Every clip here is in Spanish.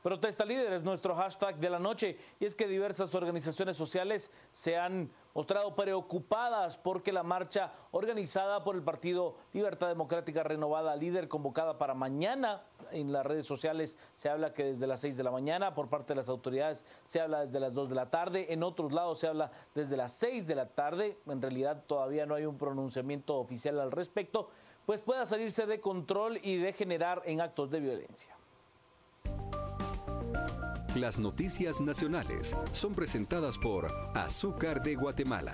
Protesta líder es nuestro hashtag de la noche, y es que diversas organizaciones sociales se han mostrado preocupadas porque la marcha organizada por el Partido Libertad Democrática Renovada Líder, convocada para mañana, en las redes sociales se habla que desde las 6 de la mañana, por parte de las autoridades se habla desde las 2 de la tarde, en otros lados se habla desde las 6 de la tarde, en realidad todavía no hay un pronunciamiento oficial al respecto, pues pueda salirse de control y degenerar en actos de violencia. Las noticias nacionales son presentadas por Azúcar de Guatemala.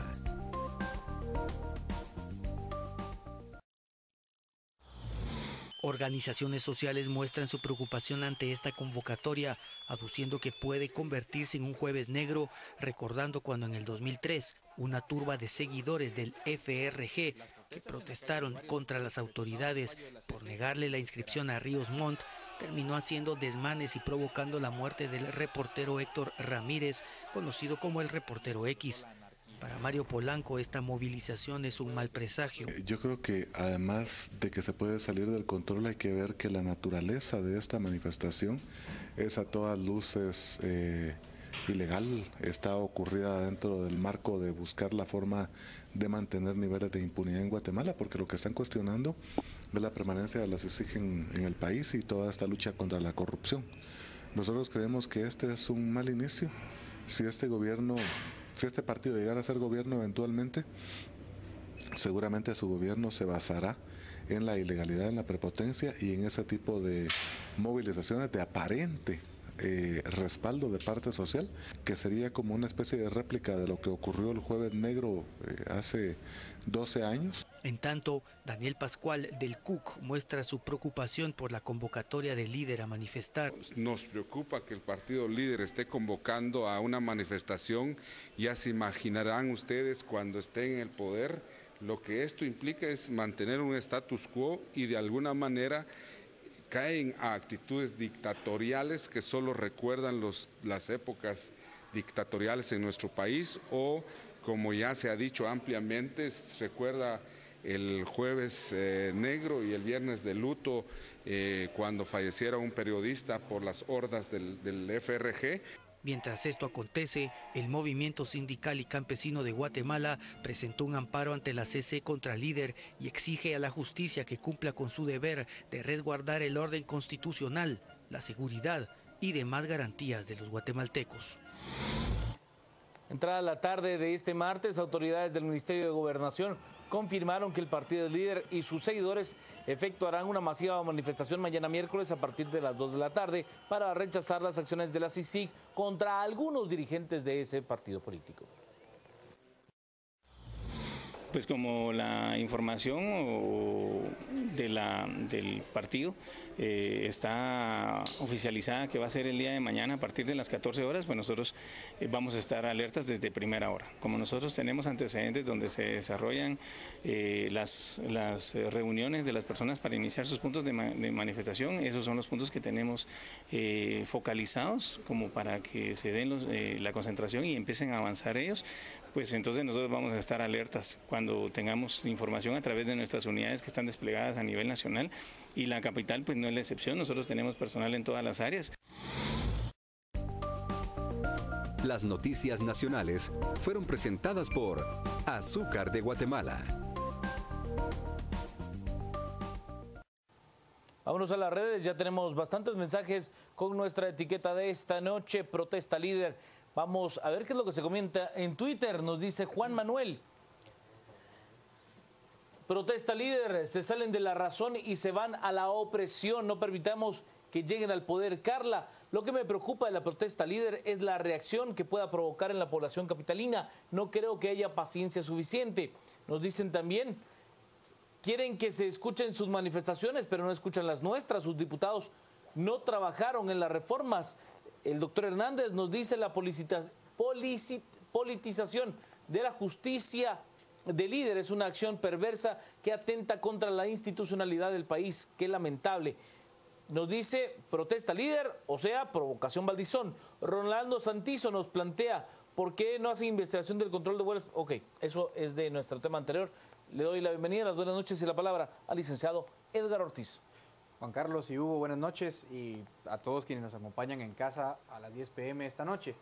Organizaciones sociales muestran su preocupación ante esta convocatoria, aduciendo que puede convertirse en un jueves negro, recordando cuando en el 2003 una turba de seguidores del FRG que protestaron contra las autoridades por negarle la inscripción a Ríos Montt terminó haciendo desmanes y provocando la muerte del reportero Héctor Ramírez, conocido como el Reportero X. Para Mario Polanco, esta movilización es un mal presagio. Yo creo que además de que se puede salir del control, hay que ver que la naturaleza de esta manifestación es a todas luces ilegal, está ocurrida dentro del marco de buscar la forma de mantener niveles de impunidad en Guatemala, porque lo que están cuestionando es la permanencia de las SIG en el país y toda esta lucha contra la corrupción. Nosotros creemos que este es un mal inicio. Si este partido llegara a ser gobierno eventualmente, seguramente su gobierno se basará en la ilegalidad, en la prepotencia y en ese tipo de movilizaciones de aparente respaldo de parte social, que sería como una especie de réplica de lo que ocurrió el Jueves Negro hace 12 años. En tanto, Daniel Pascual del CUC muestra su preocupación por la convocatoria del líder a manifestar. Nos preocupa que el partido líder esté convocando a una manifestación. Ya se imaginarán ustedes cuando esté en el poder, lo que esto implica es mantener un status quo y de alguna manera caen a actitudes dictatoriales que solo recuerdan las épocas dictatoriales en nuestro país, o como ya se ha dicho ampliamente, recuerda el Jueves Negro y el Viernes de Luto cuando falleciera un periodista por las hordas del FRG. Mientras esto acontece, el Movimiento Sindical y Campesino de Guatemala presentó un amparo ante la CC contra líder y exige a la justicia que cumpla con su deber de resguardar el orden constitucional, la seguridad y demás garantías de los guatemaltecos. Entrada la tarde de este martes, autoridades del Ministerio de Gobernación confirmaron que el partido líder y sus seguidores efectuarán una masiva manifestación mañana miércoles a partir de las 2 de la tarde para rechazar las acciones de la CICIG contra algunos dirigentes de ese partido político. Pues como la información del partido está oficializada que va a ser el día de mañana a partir de las 14 horas, pues nosotros vamos a estar alertas desde primera hora. Como nosotros tenemos antecedentes donde se desarrollan las reuniones de las personas para iniciar sus puntos de manifestación, esos son los puntos que tenemos focalizados como para que se den la concentración y empiecen a avanzar ellos, pues entonces nosotros vamos a estar alertas cuando tengamos información a través de nuestras unidades que están desplegadas a nivel nacional, y la capital pues no es la excepción, nosotros tenemos personal en todas las áreas. Las noticias nacionales fueron presentadas por Azúcar de Guatemala. Vámonos a las redes, ya tenemos bastantes mensajes con nuestra etiqueta de esta noche, Protesta Líder. Vamos a ver qué es lo que se comenta en Twitter. Nos dice Juan Manuel: Protesta líder, se salen de la razón y se van a la opresión. No permitamos que lleguen al poder. Carla, lo que me preocupa de la protesta líder es la reacción que pueda provocar en la población capitalina. No creo que haya paciencia suficiente. Nos dicen también: quieren que se escuchen sus manifestaciones, pero no escuchan las nuestras. Sus diputados no trabajaron en las reformas. El doctor Hernández nos dice: la politización de la justicia de líder es una acción perversa que atenta contra la institucionalidad del país. Qué lamentable. Nos dice: protesta líder, o sea, provocación Valdizón. Ronaldo Santizo nos plantea: ¿por qué no hacen investigación del control de vuelos? Ok, eso es de nuestro tema anterior. Le doy la bienvenida, las buenas noches y la palabra al licenciado Edgar Ortiz. Juan Carlos y Hugo, buenas noches, y a todos quienes nos acompañan en casa a las 10 p.m. esta noche.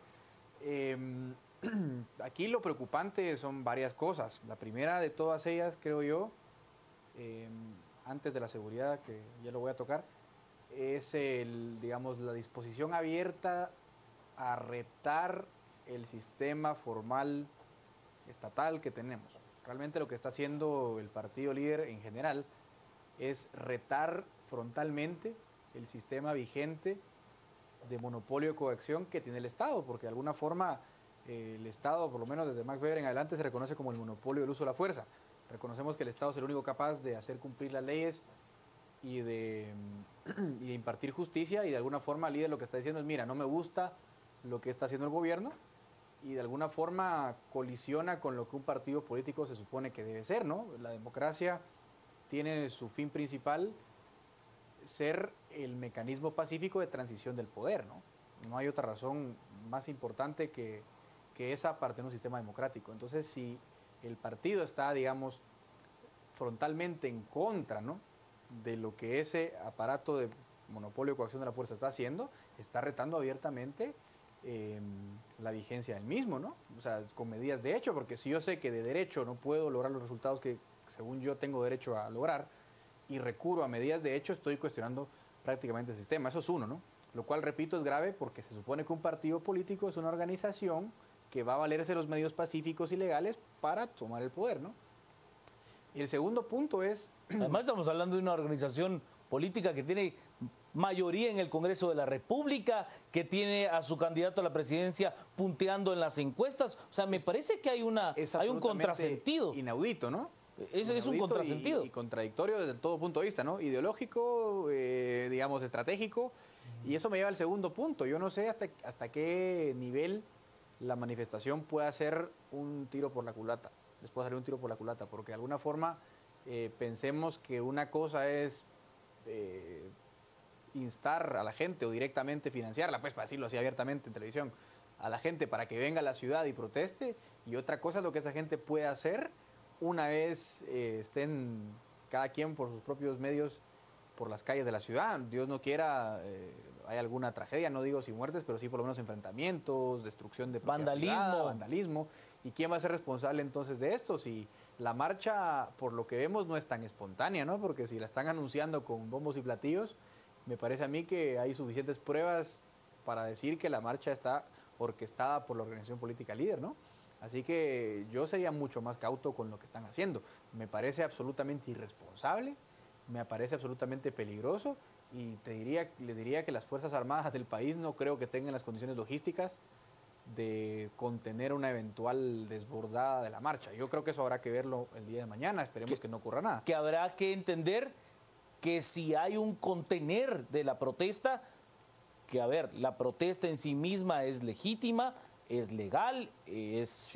Aquí lo preocupante son varias cosas. La primera de todas ellas, creo yo, antes de la seguridad, que ya lo voy a tocar, es la disposición abierta a retar el sistema formal estatal que tenemos. Realmente lo que está haciendo el partido líder en general es retar frontalmente el sistema vigente de monopolio de coacción que tiene el Estado, porque de alguna forma el Estado, por lo menos desde Max Weber en adelante, se reconoce como el monopolio del uso de la fuerza. Reconocemos que el Estado es el único capaz de hacer cumplir las leyes y de impartir justicia, y de alguna forma el líder lo que está diciendo es, mira, no me gusta lo que está haciendo el gobierno, y de alguna forma colisiona con lo que un partido político se supone que debe ser, ¿no? La democracia tiene su fin principal ser el mecanismo pacífico de transición del poder, ¿no? No hay otra razón más importante que esa parte de un sistema democrático. Entonces, si el partido está, digamos, frontalmente en contra, ¿no?, de lo que ese aparato de monopolio de coacción de la fuerza está haciendo, está retando abiertamente la vigencia del mismo, ¿no? O sea, con medidas de hecho, porque si yo sé que de derecho no puedo lograr los resultados que según yo tengo derecho a lograr, y recurro a medidas de hecho, estoy cuestionando prácticamente el sistema. Eso es uno, ¿no? Lo cual, repito, es grave porque se supone que un partido político es una organización que va a valerse los medios pacíficos y legales para tomar el poder, ¿no? Y el segundo punto es... Además estamos hablando de una organización política que tiene mayoría en el Congreso de la República, que tiene a su candidato a la presidencia punteando en las encuestas. O sea, me parece que hay un contrasentido. Inaudito, ¿no? Es un contrasentido. Y contradictorio desde todo punto de vista, ¿no? Ideológico, digamos, estratégico. Y eso me lleva al segundo punto. Yo no sé hasta qué nivel la manifestación pueda ser un tiro por la culata. Les puede salir un tiro por la culata, porque de alguna forma pensemos que una cosa es instar a la gente o directamente financiarla, pues para decirlo así abiertamente en televisión, a la gente para que venga a la ciudad y proteste, y otra cosa es lo que esa gente puede hacer una vez estén cada quien por sus propios medios por las calles de la ciudad. Dios no quiera, hay alguna tragedia, no digo sin muertes, pero sí por lo menos enfrentamientos, destrucción de propiedad privada, vandalismo. ¿Y quién va a ser responsable entonces de esto? Si la marcha, por lo que vemos, no es tan espontánea, ¿no? Porque si la están anunciando con bombos y platillos, me parece a mí que hay suficientes pruebas para decir que la marcha está orquestada por la organización política líder, ¿no? Así que yo sería mucho más cauto con lo que están haciendo. Me parece absolutamente irresponsable, me parece absolutamente peligroso, y les diría que las Fuerzas Armadas del país no creo que tengan las condiciones logísticas de contener una eventual desbordada de la marcha. Yo creo que eso habrá que verlo el día de mañana, esperemos que no ocurra nada. Que habrá que entender que si hay un contener de la protesta, que a ver, la protesta en sí misma es legítima, es legal, es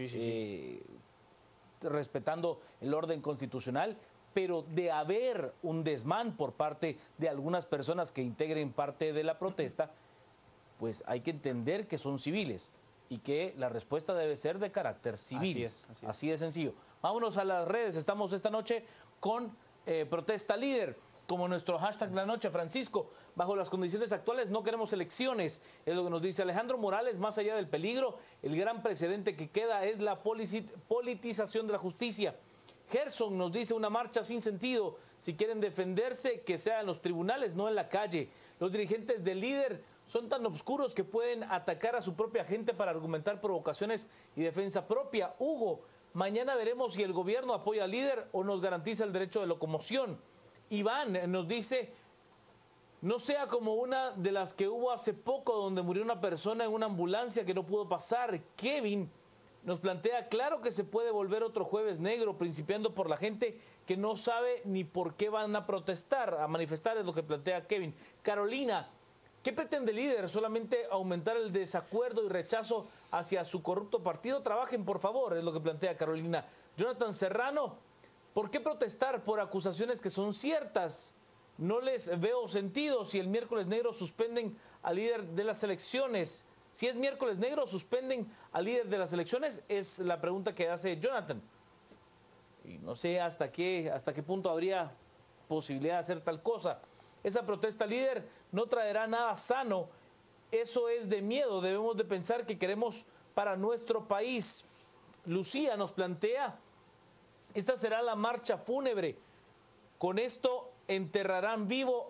respetando el orden constitucional, pero de haber un desmán por parte de algunas personas que integren parte de la protesta, pues hay que entender que son civiles y que la respuesta debe ser de carácter civil. Así de sencillo. Vámonos a las redes. Estamos esta noche con Protesta Líder, como nuestro hashtag de la noche. Francisco, bajo las condiciones actuales no queremos elecciones, es lo que nos dice Alejandro Morales. Más allá del peligro, el gran precedente que queda es la politización de la justicia. Gerson nos dice: una marcha sin sentido, si quieren defenderse, que sea en los tribunales, no en la calle. Los dirigentes del Líder son tan oscuros que pueden atacar a su propia gente para argumentar provocaciones y defensa propia. Hugo, mañana veremos si el gobierno apoya al Líder o nos garantiza el derecho de locomoción. Iván nos dice: no sea como una de las que hubo hace poco, donde murió una persona en una ambulancia que no pudo pasar. Kevin nos plantea: claro que se puede volver otro jueves negro, principiando por la gente que no sabe ni por qué van a protestar, a manifestar, es lo que plantea Kevin. Carolina: ¿qué pretende el Líder? ¿Solamente aumentar el desacuerdo y rechazo hacia su corrupto partido? Trabajen, por favor, es lo que plantea Carolina. Jonathan Serrano: ¿por qué protestar por acusaciones que son ciertas? No les veo sentido. Si el miércoles negro suspenden al Líder de las elecciones, si es miércoles negro, suspenden al Líder de las elecciones, es la pregunta que hace Jonathan. Y no sé hasta qué punto habría posibilidad de hacer tal cosa. esa protesta líder no traerá nada sano. Eso es de miedo, debemos de pensar que queremos para nuestro país. Lucía nos plantea, esta será la marcha fúnebre. Con esto enterrarán vivo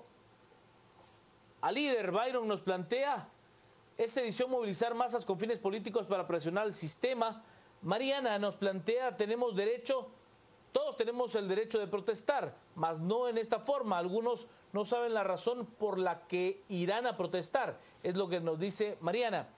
al líder. Byron nos plantea, esta edición movilizar masas con fines políticos para presionar el sistema. Mariana nos plantea, todos tenemos el derecho de protestar, mas no en esta forma. Algunos no saben la razón por la que irán a protestar, es lo que nos dice Mariana.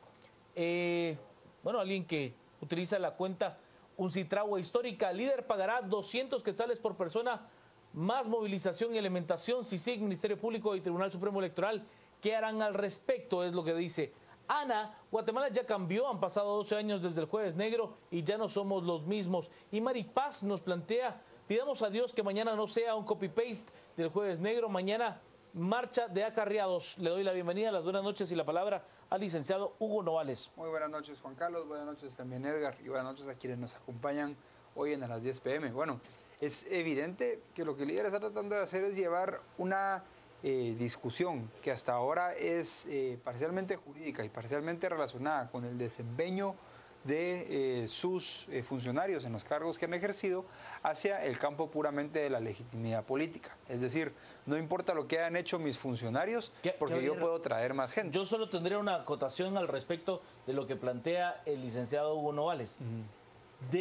Bueno, alguien que utiliza la cuenta Uncitragua Histórica, líder pagará 200 quetzales por persona, más movilización y alimentación. CICIG, Ministerio Público y Tribunal Supremo Electoral, ¿qué harán al respecto? Es lo que dice Ana. Guatemala ya cambió, han pasado 12 años desde el Jueves Negro y ya no somos los mismos. Y Maripaz nos plantea, pidamos a Dios que mañana no sea un copy-paste del Jueves Negro, mañana marcha de acarreados. Le doy la bienvenida, las buenas noches y la palabra al licenciado Hugo Novales. Muy buenas noches, Juan Carlos, buenas noches también Edgar, y buenas noches a quienes nos acompañan hoy en las 10 p.m. Bueno, es evidente que lo que el líder está tratando de hacer es llevar una discusión que hasta ahora es parcialmente jurídica y parcialmente relacionada con el desempeño de sus funcionarios en los cargos que han ejercido hacia el campo puramente de la legitimidad política. Es decir, no importa lo que hayan hecho mis funcionarios, porque yo puedo traer más gente. Yo solo tendría una acotación al respecto de lo que plantea el licenciado Hugo Novales. De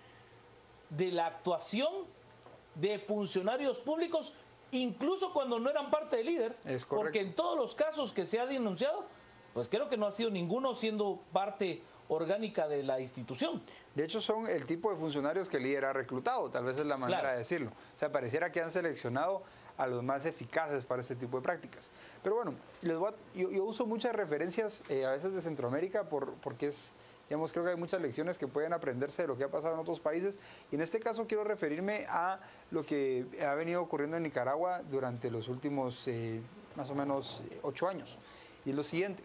la actuación de funcionarios públicos, incluso cuando no eran parte del líder, porque en todos los casos que se ha denunciado, pues creo que no ha sido ninguno siendo parte orgánica de la institución. De hecho, son el tipo de funcionarios que el líder ha reclutado, tal vez es la manera de decirlo. O sea, pareciera que han seleccionado a los más eficaces para este tipo de prácticas. Pero bueno, yo uso muchas referencias a veces de Centroamérica porque es, digamos, creo que hay muchas lecciones que pueden aprenderse de lo que ha pasado en otros países, y en este caso quiero referirme a lo que ha venido ocurriendo en Nicaragua durante los últimos más o menos 8 años. Y es lo siguiente,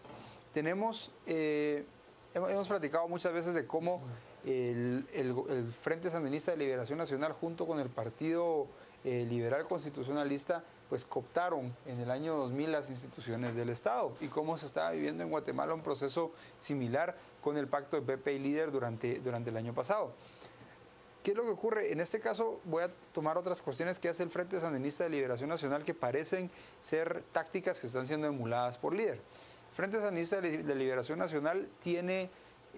hemos platicado muchas veces de cómo el Frente Sandinista de Liberación Nacional junto con el Partido Liberal Constitucionalista pues cooptaron en el año 2000 las instituciones del Estado, y cómo se estaba viviendo en Guatemala un proceso similar con el pacto de PP y líder durante el año pasado. ¿Qué es lo que ocurre? En este caso voy a tomar otras cuestiones que hace el Frente Sandinista de Liberación Nacional que parecen ser tácticas que están siendo emuladas por líder. El Frente Sandinista de Liberación Nacional tiene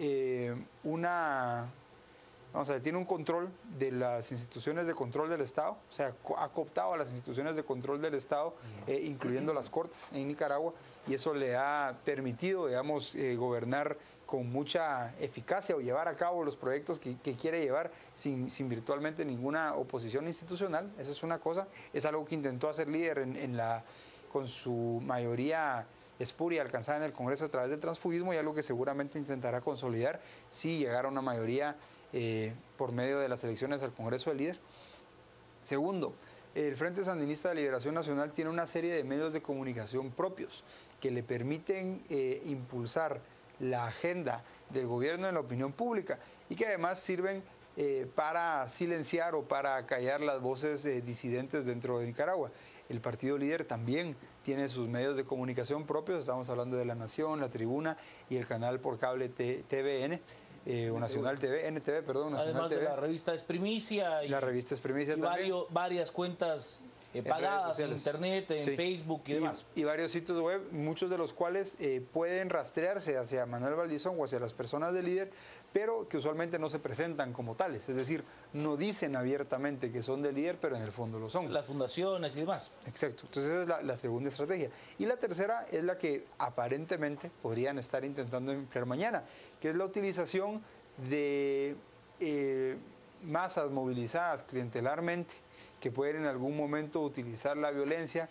tiene un control de las instituciones de control del Estado, o sea, ha cooptado a las instituciones de control del Estado, incluyendo las Cortes en Nicaragua, y eso le ha permitido, digamos, gobernar con mucha eficacia o llevar a cabo los proyectos que quiere llevar sin virtualmente ninguna oposición institucional. Eso es una cosa, es algo que intentó hacer líder con su mayoría espuria alcanzada en el Congreso a través del transfugismo, y algo que seguramente intentará consolidar si llegara a una mayoría por medio de las elecciones al Congreso del líder. Segundo, el Frente Sandinista de Liberación Nacional tiene una serie de medios de comunicación propios que le permiten impulsar la agenda del gobierno en la opinión pública, y que además sirven para silenciar o para callar las voces disidentes dentro de Nicaragua. El partido líder también tiene sus medios de comunicación propios, estamos hablando de La Nación, La Tribuna y el canal por cable TVN, o Nacional TV, NTV, perdón, Nacional Además TV. De la revista Es Primicia. La revista Es Primicia y también. Varias cuentas pagadas en internet, en Facebook y demás. Y varios sitios web, muchos de los cuales pueden rastrearse hacia Manuel Valdizón o hacia las personas del líder, pero que usualmente no se presentan como tales, es decir, no dicen abiertamente que son del líder, pero en el fondo lo son. Las fundaciones y demás. Exacto, entonces esa es la segunda estrategia. Y la tercera es la que aparentemente podrían estar intentando emplear mañana, que es la utilización de masas movilizadas clientelarmente, que pueden en algún momento utilizar la violencia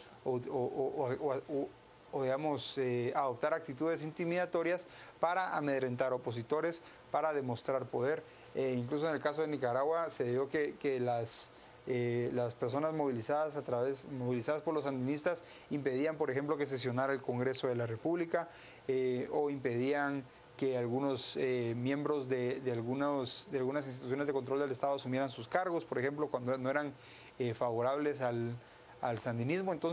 o digamos, adoptar actitudes intimidatorias para amedrentar opositores, para demostrar poder. Incluso en el caso de Nicaragua se dio que las personas movilizadas por los sandinistas impedían, por ejemplo, que sesionara el Congreso de la República, o impedían que algunos miembros de algunas instituciones de control del Estado asumieran sus cargos, por ejemplo, cuando no eran favorables al sandinismo. Entonces,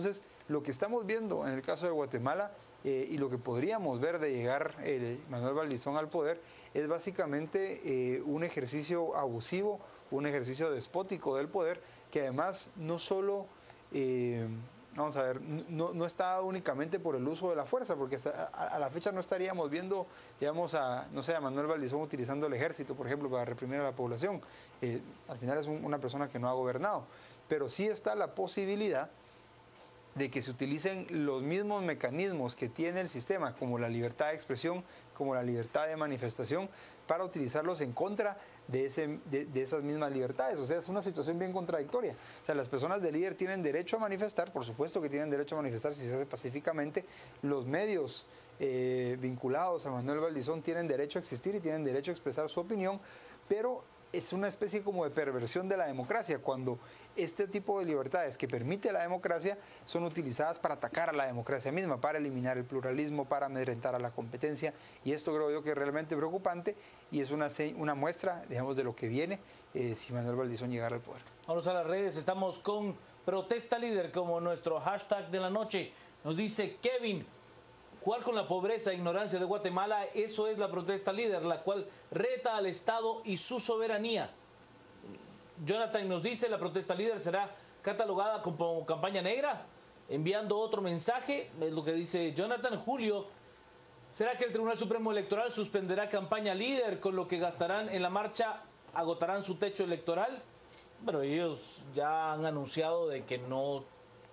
Lo que estamos viendo en el caso de Guatemala y lo que podríamos ver de llegar Manuel Valdizón al poder es básicamente un ejercicio abusivo, un ejercicio despótico del poder, que además no solo, vamos a ver, no está únicamente por el uso de la fuerza, porque a la fecha no estaríamos viendo, digamos, a Manuel Valdizón utilizando el ejército, por ejemplo, para reprimir a la población. Al final es una persona que no ha gobernado, pero sí está la posibilidad de que se utilicen los mismos mecanismos que tiene el sistema, como la libertad de expresión, como la libertad de manifestación, para utilizarlos en contra de esas mismas libertades. O sea, es una situación bien contradictoria. O sea, las personas del líder tienen derecho a manifestar, por supuesto que tienen derecho a manifestar si se hace pacíficamente. Los medios vinculados a Manuel Valdizón tienen derecho a existir y tienen derecho a expresar su opinión, pero es una especie como de perversión de la democracia, cuando este tipo de libertades que permite la democracia son utilizadas para atacar a la democracia misma, para eliminar el pluralismo, para amedrentar a la competencia, y esto creo yo que es realmente preocupante y es una muestra, digamos, de lo que viene si Manuel Valdizón llegara al poder. Vamos a las redes, estamos con Protesta Líder como nuestro hashtag de la noche. Nos dice Kevin: jugar con la pobreza e ignorancia de Guatemala, eso es la protesta líder, la cual reta al Estado y su soberanía. Jonathan nos dice: la protesta líder será catalogada como campaña negra, enviando otro mensaje, es lo que dice Jonathan. Julio: ¿será que el Tribunal Supremo Electoral suspenderá campaña líder, con lo que gastarán en la marcha, agotarán su techo electoral? Bueno, ellos ya han anunciado de que no,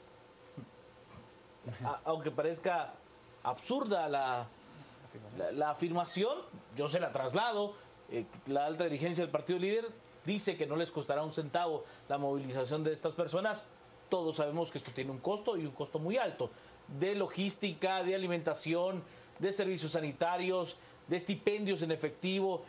aunque parezca absurda la afirmación, yo se la traslado. La alta dirigencia del partido líder dice que no les costará un centavo la movilización de estas personas. Todos sabemos que esto tiene un costo, y un costo muy alto, de logística, de alimentación, de servicios sanitarios, de estipendios en efectivo,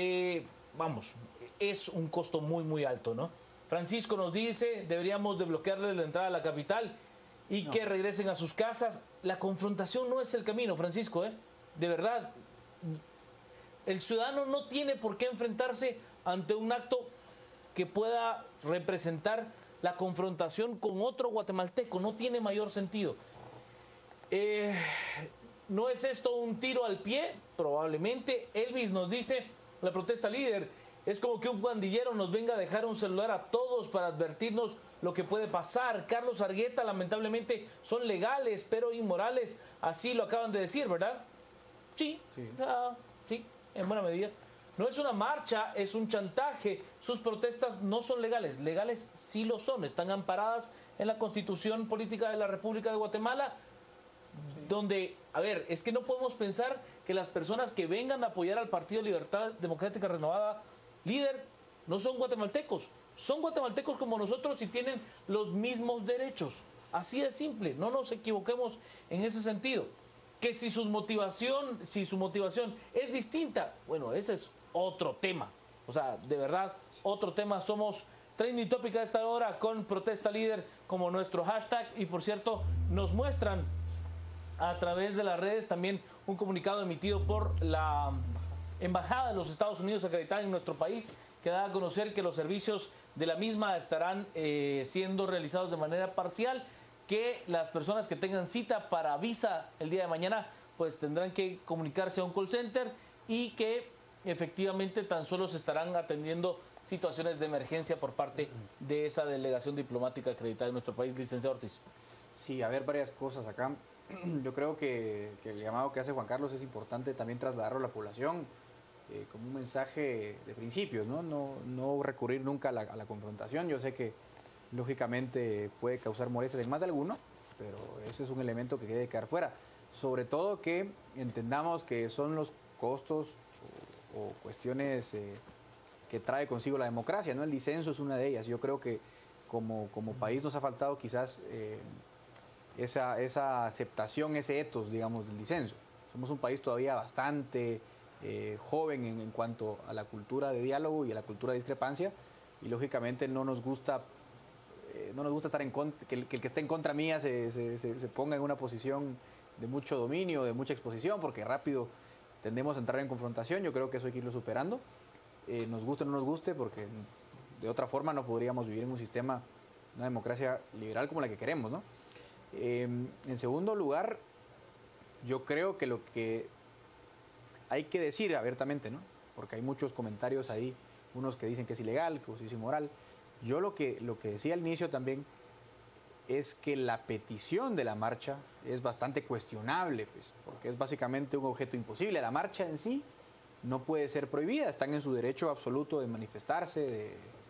es un costo muy muy alto, ¿no? Francisco nos dice: deberíamos de bloquearles la entrada a la capital y que regresen a sus casas. La confrontación no es el camino, Francisco, de verdad. El ciudadano no tiene por qué enfrentarse ante un acto que pueda representar la confrontación con otro guatemalteco, no tiene mayor sentido. ¿No es esto un tiro al pie? Probablemente. Elvis nos dice: la protesta líder es como que un pandillero nos venga a dejar un celular a todos para advertirnos lo que puede pasar. Carlos Argueta: lamentablemente son legales pero inmorales, así lo acaban de decir, ¿verdad? Sí, sí, en buena medida. No es una marcha, es un chantaje. Sus protestas no son legales. Legales sí lo son, están amparadas en la Constitución Política de la República de Guatemala, donde, a ver, es que no podemos pensar que las personas que vengan a apoyar al Partido Libertad Democrática Renovada líder no son guatemaltecos. Son guatemaltecos como nosotros y tienen los mismos derechos. Así de simple, no nos equivoquemos en ese sentido. Que si su motivación es distinta, bueno, ese es otro tema. O sea, de verdad, otro tema. Somos Trending Topic a esta hora con Protesta Líder como nuestro hashtag. Y por cierto, nos muestran a través de las redes también un comunicado emitido por la Embajada de los Estados Unidos acreditada en nuestro país, que da a conocer que los servicios de la misma estarán siendo realizados de manera parcial, que las personas que tengan cita para visa el día de mañana pues tendrán que comunicarse a un call center, y que efectivamente tan solo se estarán atendiendo situaciones de emergencia por parte de esa delegación diplomática acreditada en nuestro país. Licenciado Ortiz. Sí, a ver, varias cosas acá. Yo creo que el llamado que hace Juan Carlos es importante también trasladarlo a la población como un mensaje de principios, no recurrir nunca a la confrontación. Yo sé que lógicamente puede causar molestias en más de alguno, pero ese es un elemento que debe quedar fuera. Sobre todo que entendamos que son los costos o cuestiones que trae consigo la democracia, ¿no? El disenso es una de ellas. Yo creo que como país nos ha faltado quizás esa aceptación, ese ethos, digamos, del disenso. Somos un país todavía bastante joven en cuanto a la cultura de diálogo y a la cultura de discrepancia, y lógicamente no nos gusta estar en contra, que el que esté en contra mía se ponga en una posición de mucho dominio, de mucha exposición, porque rápido tendemos a entrar en confrontación. Yo creo que eso hay que irlo superando, nos guste o no nos guste, porque de otra forma no podríamos vivir en un sistema, una democracia liberal como la que queremos, ¿no? En segundo lugar, yo creo que lo que hay que decir abiertamente, ¿no? Porque hay muchos comentarios ahí, unos que dicen que es ilegal, que es inmoral. Yo lo que decía al inicio también es que la petición de la marcha es bastante cuestionable, pues, porque es básicamente un objeto imposible. La marcha en sí no puede ser prohibida, están en su derecho absoluto de manifestarse,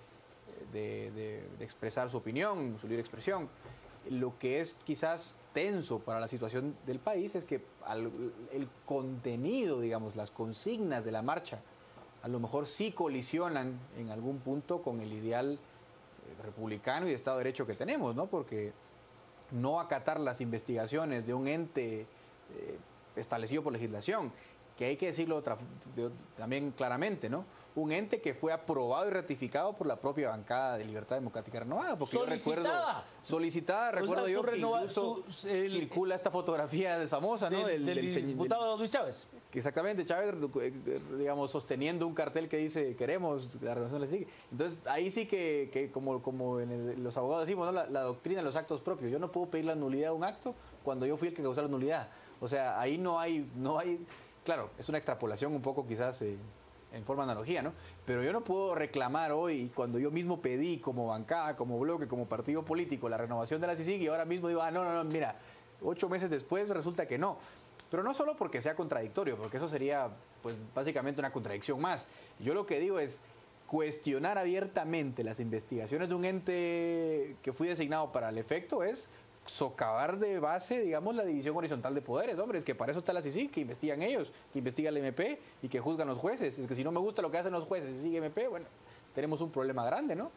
de expresar su opinión, su libre expresión. Lo que es quizás tenso para la situación del país es que el contenido, digamos, las consignas de la marcha, a lo mejor sí colisionan en algún punto con el ideal republicano y de Estado de Derecho que tenemos, ¿no? Porque no acatar las investigaciones de un ente establecido por legislación, que hay que decirlo también claramente, ¿no? Un ente que fue aprobado y ratificado por la propia bancada de Libertad Democrática Renovada. Porque solicitada, recuerdo yo que incluso circula esta fotografía famosa, ¿no? Del diputado Luis Chávez. Exactamente, Chávez, digamos, sosteniendo un cartel que dice queremos la renovación de la CICIG. Entonces, ahí sí que como los abogados decimos, ¿no? La doctrina de los actos propios. Yo no puedo pedir la nulidad de un acto cuando yo fui el que causó la nulidad. O sea, ahí no hay, claro, es una extrapolación un poco quizás en forma de analogía, ¿no? Pero yo no puedo reclamar hoy, cuando yo mismo pedí como bancada, como bloque, como partido político, la renovación de la CICIG, y ahora mismo digo, no, mira, 8 meses después resulta que no. Pero no solo porque sea contradictorio, porque eso sería, pues, básicamente una contradicción más. Yo lo que digo es cuestionar abiertamente las investigaciones de un ente que fui designado para el efecto, es socavar de base, digamos, la división horizontal de poderes, hombre, es que para eso está la CICIG, que investigan ellos, que investiga el MP y que juzgan los jueces. Es que si no me gusta lo que hacen los jueces y sigue MP, bueno, tenemos un problema grande, ¿no?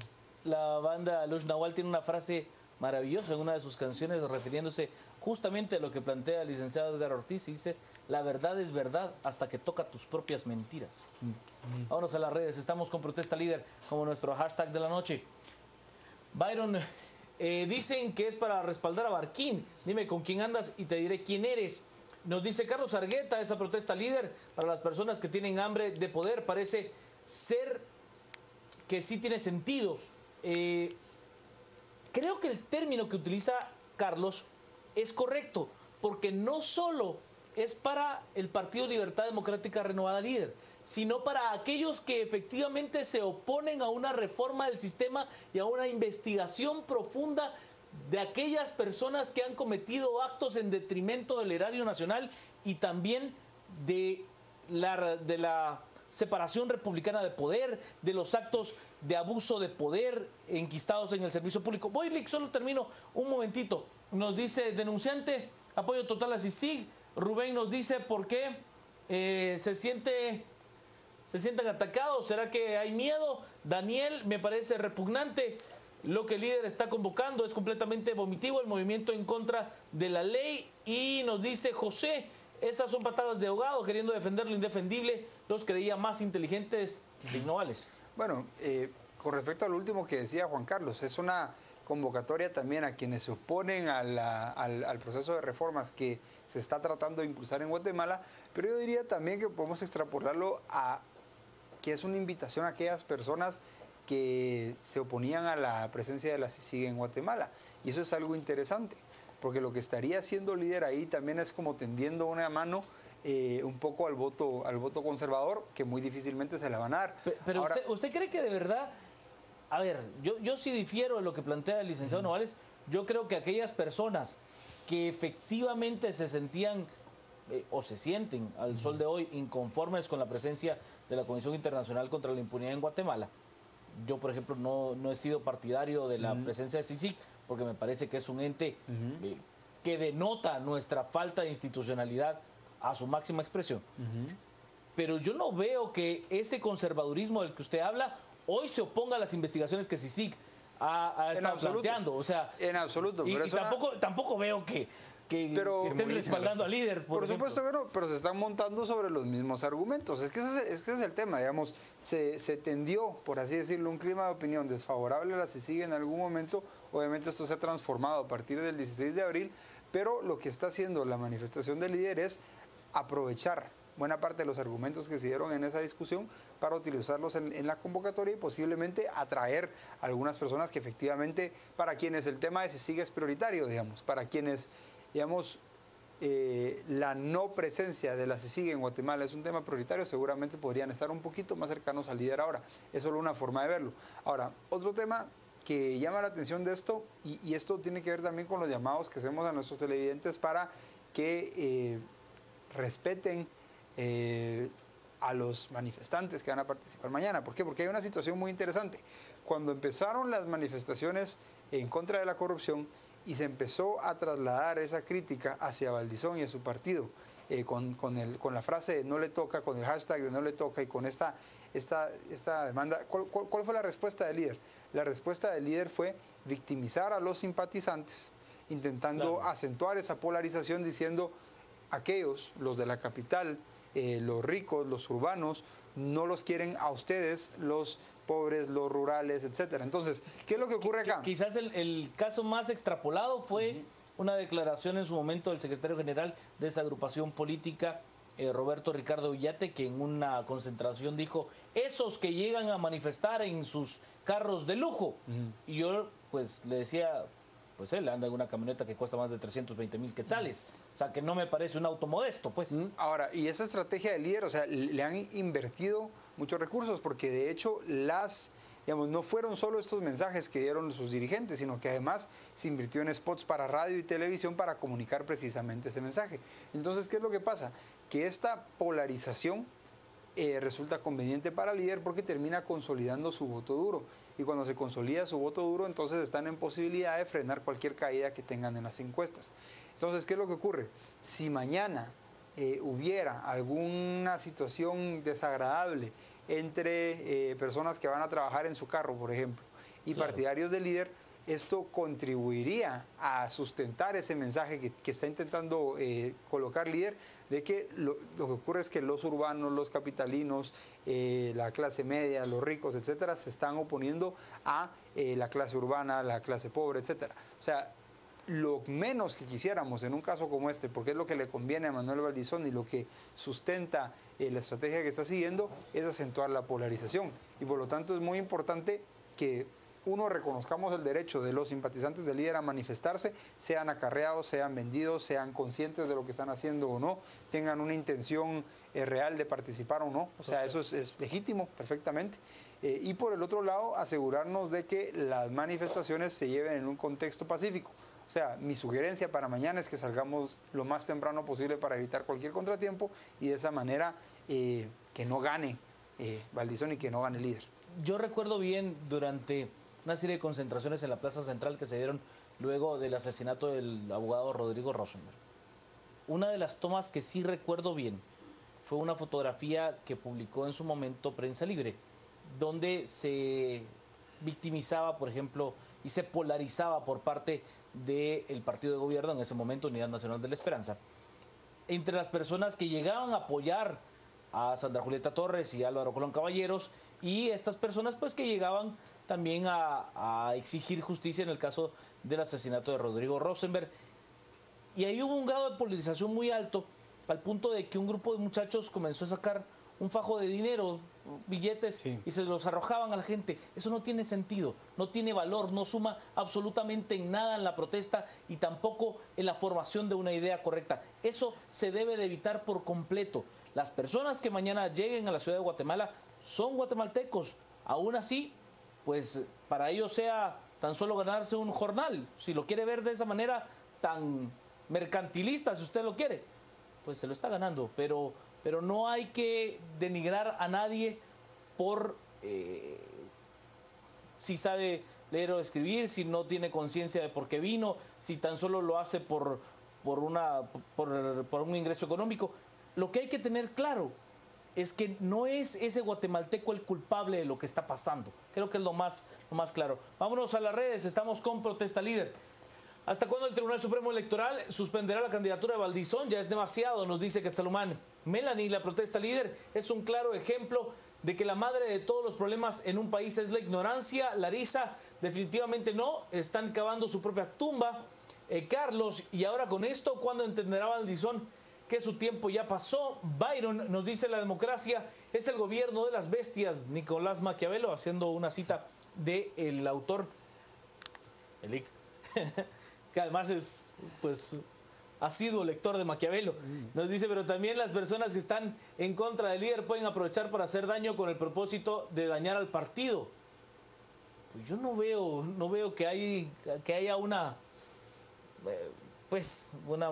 La banda Lush Nahual tiene una frase maravillosa en una de sus canciones refiriéndose justamente a lo que plantea el licenciado Edgar Ortiz, y dice: la verdad es verdad hasta que toca tus propias mentiras. Vámonos a las redes, estamos con Protesta Líder como nuestro hashtag de la noche. Byron, dicen que es para respaldar a Barquín. Dime con quién andas y te diré quién eres. Nos dice Carlos Argueta, esa Protesta Líder para las personas que tienen hambre de poder. Parece ser que sí tiene sentido. Creo que el término que utiliza Carlos es correcto, porque no solo es para el Partido Libertad Democrática Renovada Líder, sino para aquellos que efectivamente se oponen a una reforma del sistema y a una investigación profunda de aquellas personas que han cometido actos en detrimento del erario nacional y también de la separación republicana de poder, de los actos de abuso de poder enquistados en el servicio público. Boylick, solo termino un momentito. Nos dice denunciante, apoyo total a CICIG. Rubén nos dice por qué se sienten atacados, ¿será que hay miedo? Daniel, me parece repugnante lo que el líder está convocando, es completamente vomitivo el movimiento en contra de la ley. Y nos dice José, esas son patadas de ahogado queriendo defender lo indefendible, los creía más inteligentes que ignorables. Bueno, con respecto al último que decía Juan Carlos, es una convocatoria también a quienes se oponen al proceso de reformas que se está tratando de impulsar en Guatemala, pero yo diría también que podemos extrapolarlo a que es una invitación a aquellas personas que se oponían a la presencia de la CICIG en Guatemala, y eso es algo interesante, porque lo que estaría haciendo líder ahí también es como tendiendo una mano un poco al voto conservador, que muy difícilmente se la van a dar. Pero ahora, ¿usted cree que de verdad? A ver, yo sí difiero de lo que plantea el licenciado Novales. Yo creo que aquellas personas que efectivamente se sentían o se sienten al sol de hoy inconformes con la presencia de la Comisión Internacional contra la Impunidad en Guatemala. Yo, por ejemplo, no he sido partidario de la presencia de CICIG, porque me parece que es un ente que denota nuestra falta de institucionalidad a su máxima expresión. Pero yo no veo que ese conservadurismo del que usted habla hoy se oponga a las investigaciones que CICIG ha estado planteando. O sea, en absoluto. Y tampoco veo que estén respaldando al líder. Por supuesto que no, pero se están montando sobre los mismos argumentos. Es que ese es el tema, digamos. Se tendió, por así decirlo, un clima de opinión desfavorable a la CICIG en algún momento. Obviamente esto se ha transformado a partir del 16 de abril, pero lo que está haciendo la manifestación del líder es aprovechar buena parte de los argumentos que se dieron en esa discusión para utilizarlos en la convocatoria y posiblemente atraer a algunas personas que efectivamente, para quienes el tema de CICIG es prioritario, digamos, para quienes, digamos, la no presencia de la CICIG en Guatemala es un tema prioritario, seguramente podrían estar un poquito más cercanos al líder ahora. Es solo una forma de verlo. Ahora, otro tema que llama la atención de esto, y esto tiene que ver también con los llamados que hacemos a nuestros televidentes para que respeten a los manifestantes que van a participar mañana. ¿Por qué? Porque hay una situación muy interesante. Cuando empezaron las manifestaciones en contra de la corrupción y se empezó a trasladar esa crítica hacia Valdizón y a su partido, con la frase de no le toca, con el hashtag de no le toca y con esta demanda, ¿cuál fue la respuesta del líder? La respuesta del líder fue victimizar a los simpatizantes, intentando acentuar esa polarización diciendo aquellos, los de la capital, los ricos, los urbanos, no los quieren a ustedes, los pobres, los rurales, etcétera. Entonces, ¿qué es lo que ocurre acá? Quizás el caso más extrapolado fue una declaración en su momento del secretario general de esa agrupación política, Roberto Ricardo Villate, que en una concentración dijo, esos que llegan a manifestar en sus carros de lujo. Y yo pues le decía, pues él anda en una camioneta que cuesta más de 320,000 quetzales, o sea que no me parece un auto modesto, pues. Ahora, y esa estrategia del líder, o sea, le han invertido muchos recursos, porque de hecho digamos, no fueron solo estos mensajes que dieron sus dirigentes, sino que además se invirtió en spots para radio y televisión para comunicar precisamente ese mensaje. Entonces, ¿qué es lo que pasa? Que esta polarización resulta conveniente para el líder porque termina consolidando su voto duro. Y cuando se consolida su voto duro, entonces están en posibilidad de frenar cualquier caída que tengan en las encuestas. Entonces, ¿qué es lo que ocurre? Si mañana hubiera alguna situación desagradable entre personas que van a trabajar en su carro, por ejemplo, y partidarios del líder, esto contribuiría a sustentar ese mensaje que está intentando colocar líder, de que lo que ocurre es que los urbanos, los capitalinos, la clase media, los ricos, etcétera, se están oponiendo a la clase urbana, la clase pobre, etcétera. O sea, lo menos que quisiéramos en un caso como este, porque es lo que le conviene a Manuel Valdizón y lo que sustenta la estrategia que está siguiendo, es acentuar la polarización. Y por lo tanto es muy importante que uno, reconozcamos el derecho de los simpatizantes del líder a manifestarse, sean acarreados, sean vendidos, sean conscientes de lo que están haciendo o no, tengan una intención real de participar o no, o sea, eso es legítimo perfectamente. Y por el otro lado, asegurarnos de que las manifestaciones se lleven en un contexto pacífico. O sea, mi sugerencia para mañana es que salgamos lo más temprano posible para evitar cualquier contratiempo y de esa manera que no gane Valdizón y que no gane el líder. Yo recuerdo bien durante una serie de concentraciones en la Plaza Central que se dieron luego del asesinato del abogado Rodrigo Rosenberg. Una de las tomas que sí recuerdo bien fue una fotografía que publicó en su momento Prensa Libre, donde se victimizaba, por ejemplo, y se polarizaba por parte del partido de gobierno, en ese momento Unidad Nacional de la Esperanza, entre las personas que llegaban a apoyar a Sandra Julieta Torres y Álvaro Colón Caballeros, y estas personas pues que llegaban también a exigir justicia en el caso del asesinato de Rodrigo Rosenberg. Y ahí hubo un grado de polarización muy alto, al punto de que un grupo de muchachos comenzó a sacar un fajo de dinero, billetes, y se los arrojaban a la gente. Eso no tiene sentido, no tiene valor, no suma absolutamente en nada en la protesta y tampoco en la formación de una idea correcta. Eso se debe de evitar por completo. Las personas que mañana lleguen a la ciudad de Guatemala son guatemaltecos. Aún así, pues para ellos sea tan solo ganarse un jornal. Si lo quiere ver de esa manera tan mercantilista, si usted lo quiere, pues se lo está ganando. Pero no hay que denigrar a nadie por si sabe leer o escribir, si no tiene conciencia de por qué vino, si tan solo lo hace por un ingreso económico. Lo que hay que tener claro es que no es ese guatemalteco el culpable de lo que está pasando. Creo que es lo más claro. Vámonos a las redes, estamos con Protesta Líder. ¿Hasta cuándo el Tribunal Supremo Electoral suspenderá la candidatura de Valdizón? Ya es demasiado, nos dice Quetzalumán. Melanie, la Protesta Líder, es un claro ejemplo de que la madre de todos los problemas en un país es la ignorancia. Larisa, definitivamente no, están cavando su propia tumba. Carlos, y ahora con esto, ¿cuándo entenderá Valdizón que su tiempo ya pasó. Byron nos dice: la democracia es el gobierno de las bestias. Nicolás Maquiavelo, haciendo una cita del autor, Elic, que además es, pues, ha sido lector de Maquiavelo. Nos dice: pero también las personas que están en contra del líder pueden aprovechar para hacer daño con el propósito de dañar al partido. Pues yo no veo que haya una, pues, una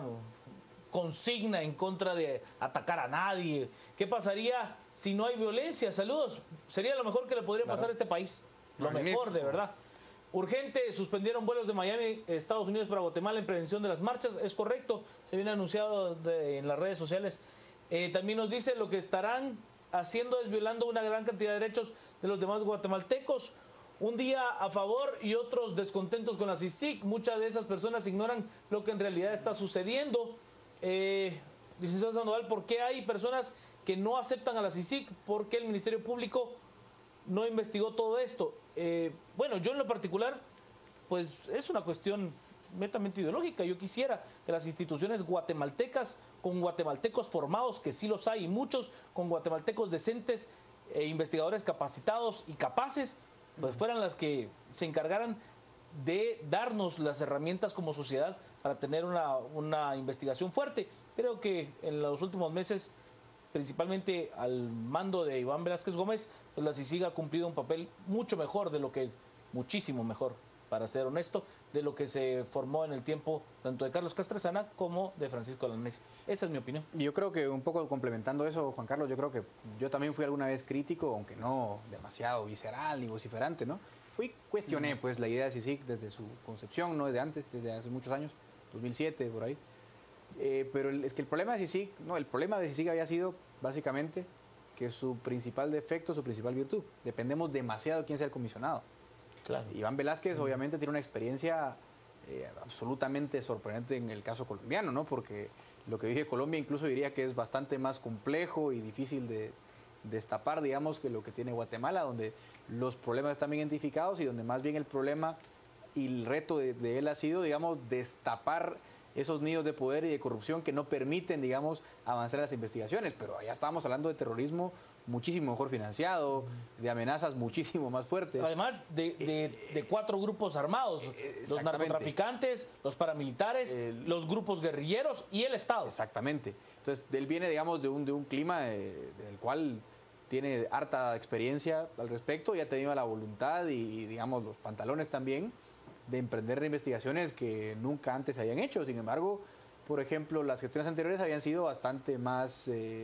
consigna en contra de atacar a nadie. ¿Qué pasaría si no hay violencia? Saludos. Sería lo mejor que le podría pasar a este país. Lo mejor, de verdad. Urgente, suspendieron vuelos de Miami, Estados Unidos para Guatemala en prevención de las marchas. Es correcto, se viene anunciado en las redes sociales. También nos dice: lo que estarán haciendo es violando una gran cantidad de derechos de los demás guatemaltecos. Un día a favor y otros descontentos con la CICIG. Muchas de esas personas ignoran lo que en realidad está sucediendo. Licenciado Sandoval, ¿por qué hay personas que no aceptan a la CICIG? ¿Por qué el Ministerio Público no investigó todo esto? Bueno, yo en lo particular, pues es una cuestión netamente ideológica. Yo quisiera que las instituciones guatemaltecas, con guatemaltecos formados, que sí los hay, y muchos, con guatemaltecos decentes, investigadores capacitados y capaces, pues fueran las que se encargaran de darnos las herramientas como sociedad para tener una investigación fuerte. Creo que en los últimos meses, principalmente al mando de Iván Velázquez Gómez, pues la CICIG ha cumplido un papel mucho mejor muchísimo mejor, para ser honesto, de lo que se formó en el tiempo tanto de Carlos Castresana como de Francisco Alanés. Esa es mi opinión. Yo creo que un poco complementando eso, Juan Carlos, yo creo que yo también fui alguna vez crítico, aunque no demasiado visceral ni vociferante, ¿no? Cuestioné pues la idea de CICIG desde su concepción, no desde antes, desde hace muchos años, 2007, por ahí. Pero es que el problema de CICIG había sido básicamente que su principal defecto, su principal virtud, dependemos demasiado de quién sea el comisionado. Claro. Iván Velázquez obviamente tiene una experiencia absolutamente sorprendente en el caso colombiano, ¿no? Porque lo que vive Colombia incluso diría que es bastante más complejo y difícil de destapar, digamos, que lo que tiene Guatemala, donde los problemas están bien identificados y donde más bien el problema y el reto de él ha sido, digamos, destapar esos nidos de poder y de corrupción que no permiten, digamos, avanzar las investigaciones. Pero allá estábamos hablando de terrorismo muchísimo mejor financiado, de amenazas muchísimo más fuertes. Además de 4 grupos armados: los narcotraficantes, los paramilitares, los grupos guerrilleros y el Estado. Exactamente. Entonces, él viene, digamos, de un clima del cual tiene harta experiencia al respecto y ha tenido la voluntad y, digamos, los pantalones también de emprender investigaciones que nunca antes se habían hecho. Sin embargo, por ejemplo, las gestiones anteriores habían sido bastante más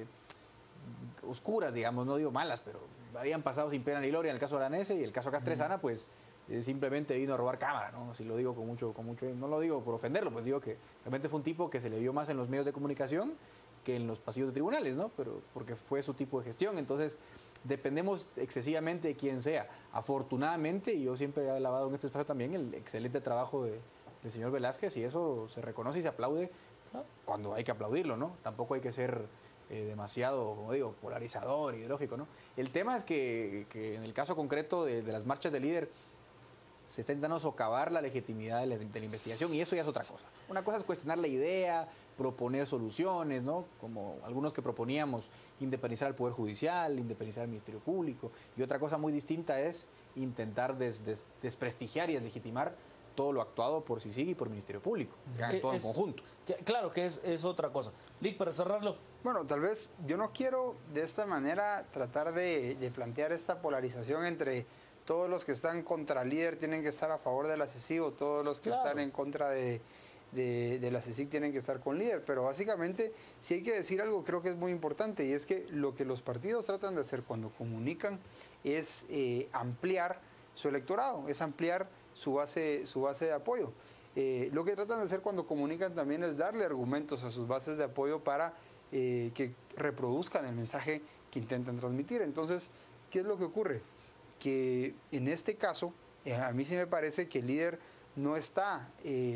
oscuras, digamos, no digo malas, pero habían pasado sin pena ni gloria en el caso de Alanés, y el caso Castresana, pues simplemente vino a robar cámara, ¿no? Si lo digo con mucho, no lo digo por ofenderlo, pues digo que realmente fue un tipo que se le vio más en los medios de comunicación que en los pasillos de tribunales, ¿no? Pero porque fue su tipo de gestión. Entonces, dependemos excesivamente de quién sea. Afortunadamente, y yo siempre he alabado en este espacio también el excelente trabajo del señor Velázquez, y eso se reconoce y se aplaude cuando hay que aplaudirlo, ¿no? Tampoco hay que ser demasiado, como digo, polarizador, ideológico, ¿no? El tema es que en el caso concreto de las marchas del líder se está intentando socavar la legitimidad de la investigación, y eso ya es otra cosa. Una cosa es cuestionar la idea, proponer soluciones, ¿no? Como algunos que proponíamos, independizar al Poder Judicial, independizar al Ministerio Público, y otra cosa muy distinta es intentar desprestigiar y deslegitimar todo lo actuado por CICIG y por el Ministerio Público, todo en conjunto. Claro que es otra cosa. Lick, para cerrarlo. Bueno, tal vez yo no quiero de esta manera tratar de plantear esta polarización entre todos los que están contra el líder tienen que estar a favor de la CICIG, o todos los que están en contra de la CICIG tienen que estar con líder, pero básicamente si hay que decir algo, creo que es muy importante, y es que lo que los partidos tratan de hacer cuando comunican es ampliar su electorado, es ampliar su base de apoyo. Lo que tratan de hacer cuando comunican también es darle argumentos a sus bases de apoyo para que reproduzcan el mensaje que intentan transmitir. Entonces, ¿qué es lo que ocurre? Que en este caso, a mí sí me parece que el líder no está,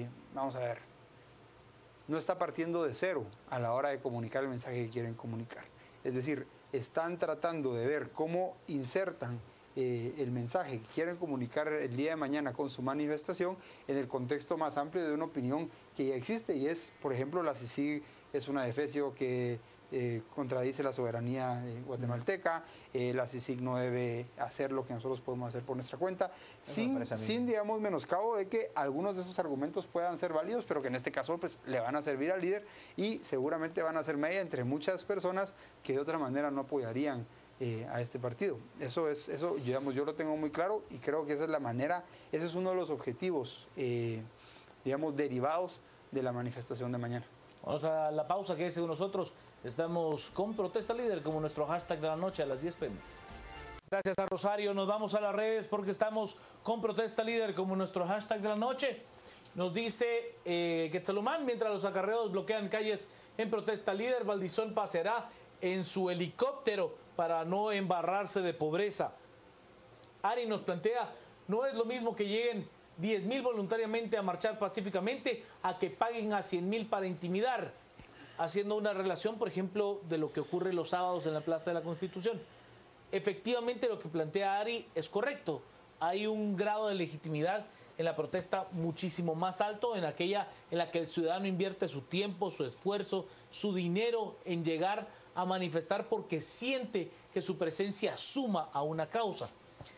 no está partiendo de cero a la hora de comunicar el mensaje que quieren comunicar. Es decir, están tratando de ver cómo insertan el mensaje que quieren comunicar el día de mañana con su manifestación en el contexto más amplio de una opinión que ya existe, y es, por ejemplo, la CICIG es una defecio que contradice la soberanía guatemalteca, la CICIG no debe hacer lo que nosotros podemos hacer por nuestra cuenta, sin digamos, menoscabo de que algunos de esos argumentos puedan ser válidos, pero que en este caso pues le van a servir al líder y seguramente van a ser media entre muchas personas que de otra manera no apoyarían a este partido. Eso, digamos, yo lo tengo muy claro y creo que esa es la manera, ese es uno de los objetivos, digamos, derivados de la manifestación de mañana. Vamos a la pausa, que es de nosotros. Estamos con Protesta Líder como nuestro hashtag de la noche a las 10 p.m. Gracias a Rosario. Nos vamos a las redes porque estamos con Protesta Líder como nuestro hashtag de la noche. Nos dice Quetzalumán, mientras los acarreos bloquean calles en Protesta Líder, Valdizón pasará en su helicóptero para no embarrarse de pobreza. Ari nos plantea, no es lo mismo que lleguen 10,000 voluntariamente a marchar pacíficamente a que paguen a 100,000 para intimidar, haciendo una relación, por ejemplo, de lo que ocurre los sábados en la Plaza de la Constitución. Efectivamente, lo que plantea Ari es correcto. Hay un grado de legitimidad en la protesta muchísimo más alto, en aquella en la que el ciudadano invierte su tiempo, su esfuerzo, su dinero en llegar a manifestar porque siente que su presencia suma a una causa.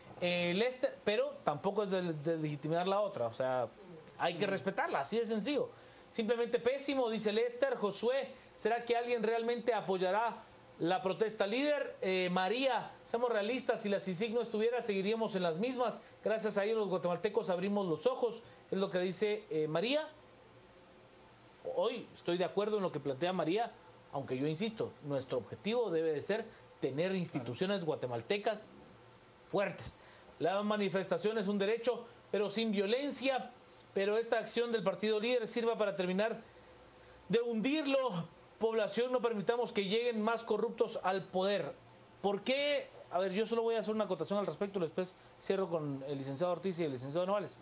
Pero tampoco es de legitimar la otra, o sea, hay que respetarla, así de sencillo. Simplemente pésimo, dice Lester. Josué, ¿será que alguien realmente apoyará la protesta líder? María, seamos realistas, si la CICIG no estuviera, seguiríamos en las mismas. Gracias a ellos los guatemaltecos abrimos los ojos, es lo que dice María. Hoy estoy de acuerdo en lo que plantea María, aunque yo insisto, nuestro objetivo debe de ser tener instituciones guatemaltecas fuertes. La manifestación es un derecho, pero sin violencia. Pero esta acción del partido líder sirva para terminar de hundirlo. Población, no permitamos que lleguen más corruptos al poder. ¿Por qué? A ver, yo solo voy a hacer una acotación al respecto, después cierro con el licenciado Ortiz y el licenciado Novales.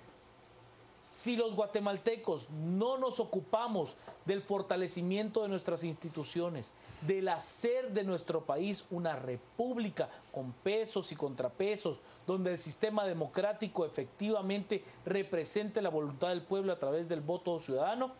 Si los guatemaltecos no nos ocupamos del fortalecimiento de nuestras instituciones, del hacer de nuestro país una república con pesos y contrapesos, donde el sistema democrático efectivamente represente la voluntad del pueblo a través del voto ciudadano,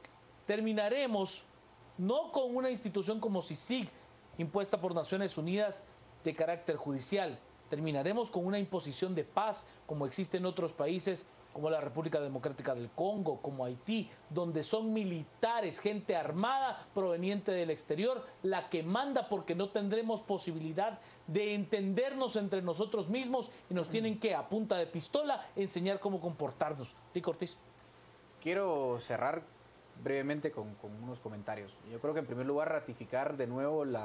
terminaremos no con una institución como CICIG, impuesta por Naciones Unidas de carácter judicial, terminaremos con una imposición de paz como existe en otros países como la República Democrática del Congo, como Haití, donde son militares, gente armada proveniente del exterior, la que manda, porque no tendremos posibilidad de entendernos entre nosotros mismos y nos tienen que, a punta de pistola, enseñar cómo comportarnos. Rico Ortiz. Quiero cerrar brevemente con unos comentarios. Yo creo que en primer lugar ratificar de nuevo el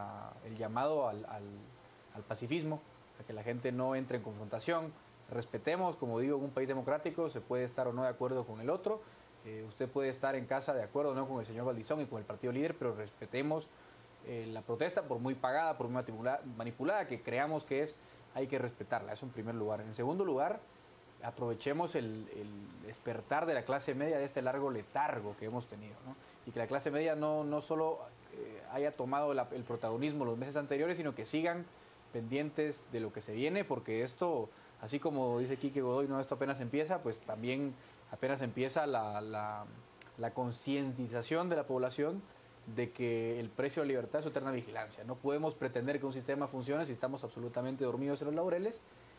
llamado al pacifismo, a que la gente no entre en confrontación. Respetemos, como digo, en un país democrático se puede estar o no de acuerdo con el otro, usted puede estar en casa de acuerdo o no con el señor Valdizón y con el partido líder, pero respetemos la protesta, por muy pagada, por muy manipulada que creamos que es, hay que respetarla, eso en primer lugar. En segundo lugar, aprovechemos el despertar de la clase media de este largo letargo que hemos tenido, ¿no? Y que la clase media no solo haya tomado el protagonismo los meses anteriores, sino que sigan pendientes de lo que se viene, porque esto, así como dice Quique Godoy, no, esto apenas empieza, pues también apenas empieza la concientización de la población de que el precio de la libertad es su eterna vigilancia. No podemos pretender que un sistema funcione si estamos absolutamente dormidos en los laureles,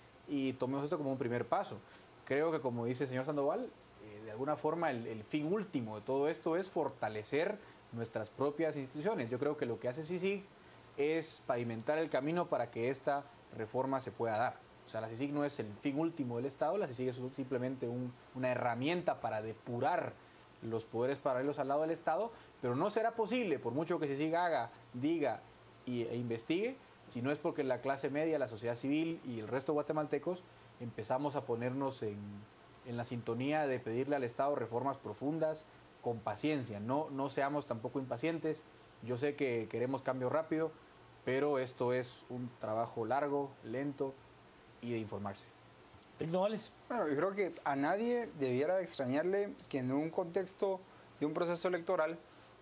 y tomemos esto como un primer paso. Creo que, como dice el señor Sandoval, de alguna forma el fin último de todo esto es fortalecer nuestras propias instituciones. Yo creo que lo que hace CICIG es pavimentar el camino para que esta reforma se pueda dar. O sea, la CICIG no es el fin último del Estado, la CICIG es simplemente una herramienta para depurar los poderes paralelos al lado del Estado, pero no será posible, por mucho que CICIG haga, diga e investigue, si no es porque la clase media, la sociedad civil y el resto de guatemaltecos empezamos a ponernos en la sintonía de pedirle al Estado reformas profundas, con paciencia. No seamos tampoco impacientes. Yo sé que queremos cambio rápido, pero esto es un trabajo largo, lento y de informarse. Novales. Bueno, yo creo que a nadie debiera de extrañarle que en un contexto de un proceso electoral,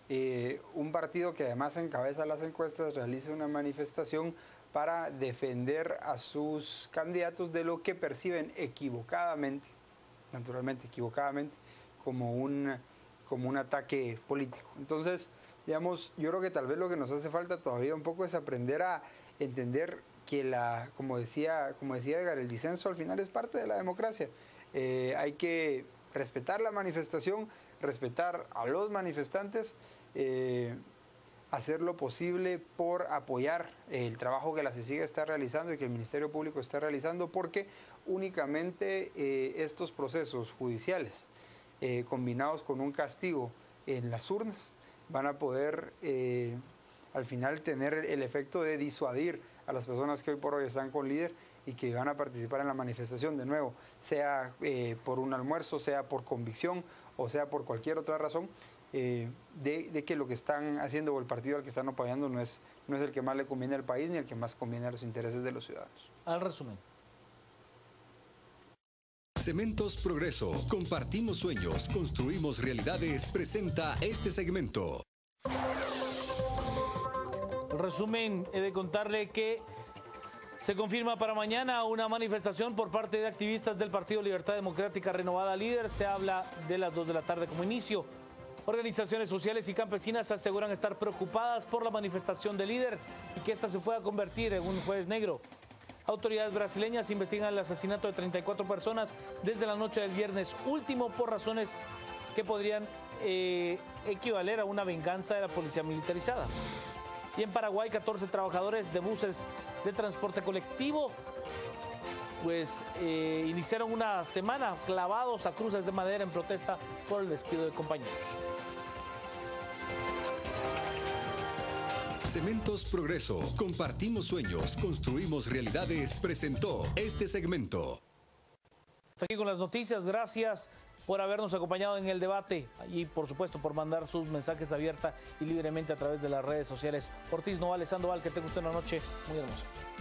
un partido que además encabeza las encuestas realice una manifestación para defender a sus candidatos de lo que perciben equivocadamente, naturalmente equivocadamente, como un ataque político. Entonces, digamos, yo creo que tal vez lo que nos hace falta todavía un poco es aprender a entender que como decía Edgar, el disenso al final es parte de la democracia. Hay que respetar la manifestación, respetar a los manifestantes, hacer lo posible por apoyar el trabajo que la CICIG está realizando y que el Ministerio Público está realizando, porque únicamente estos procesos judiciales combinados con un castigo en las urnas van a poder al final tener el efecto de disuadir a las personas que hoy por hoy están con líder y que van a participar en la manifestación, de nuevo, sea por un almuerzo, sea por convicción o sea por cualquier otra razón, de que lo que están haciendo o el partido al que están apoyando no es el que más le conviene al país ni el que más conviene a los intereses de los ciudadanos. Al resumen. Cementos Progreso. Compartimos sueños, construimos realidades. Presenta este segmento. El resumen, he de contarle que se confirma para mañana una manifestación por parte de activistas del Partido Libertad Democrática Renovada Líder. Se habla de las 2 de la tarde como inicio. Organizaciones sociales y campesinas aseguran estar preocupadas por la manifestación de Líder y que esta se pueda convertir en un jueves negro. Autoridades brasileñas investigan el asesinato de 34 personas desde la noche del viernes último por razones que podrían equivaler a una venganza de la policía militarizada. Y en Paraguay, 14 trabajadores de buses de transporte colectivo iniciaron una semana clavados a cruces de madera en protesta por el despido de compañeros. Cementos Progreso. Compartimos sueños, construimos realidades. Presentó este segmento. Hasta aquí con las noticias. Gracias por habernos acompañado en el debate y por supuesto por mandar sus mensajes abierta y libremente a través de las redes sociales. Ortiz Noval, Sandoval, que tenga usted una noche muy hermosa.